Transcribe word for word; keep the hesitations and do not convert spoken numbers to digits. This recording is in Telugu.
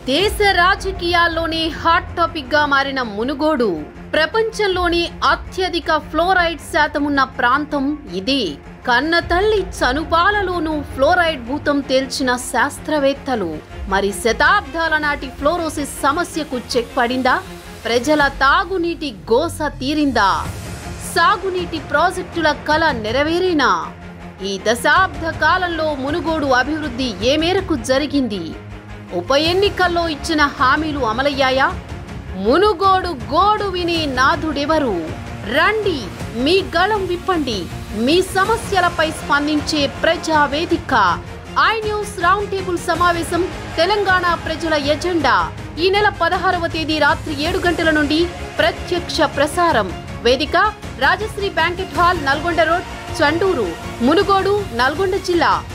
దేశ రాజకీయాల్లోనే హాట్ టాపిక్ గా మారిన మునుగోడు ప్రపంచంలోని అత్యధిక ఫ్లోరైడ్ శాతం ఉన్న ప్రాంతం ఇది. కన్న తల్లి చనుపాలలోనూ ఫ్లోరైడ్ భూతం తేల్చిన శాస్త్రవేత్తలు మరి శతాబ్దాల నాటి ఫ్లోరోసిస్ సమస్యకు చెక్ పడిందా? ప్రజల తాగునీటి గోస తీరిందా? సాగునీటి ప్రాజెక్టుల కల నెరవేరినా? ఈ దశాబ్ద కాలంలో మునుగోడు అభివృద్ధి ఏ మేరకు జరిగింది? ఉప ఎన్నికల్లో ఇచ్చిన హామీలు అమలయ్యాయా? మునుగోడు గోడు వినే నాథుడెవరు? రండి, మీ గళం విప్పండి. మీ సమస్యలపై స్పందించే ప్రజా వేదిక ఐ న్యూస్ రౌండ్ టేబుల్ సమావేశం తెలంగాణ ప్రజల ఎజెండా. ఈ నెల పదహారవ తేదీ రాత్రి ఏడు గంటల నుండి ప్రత్యక్ష ప్రసారం. వేదిక Rajashree banquet hall, Nalgonda road, Chandur, Munugode, Nalgonda జిల్లా.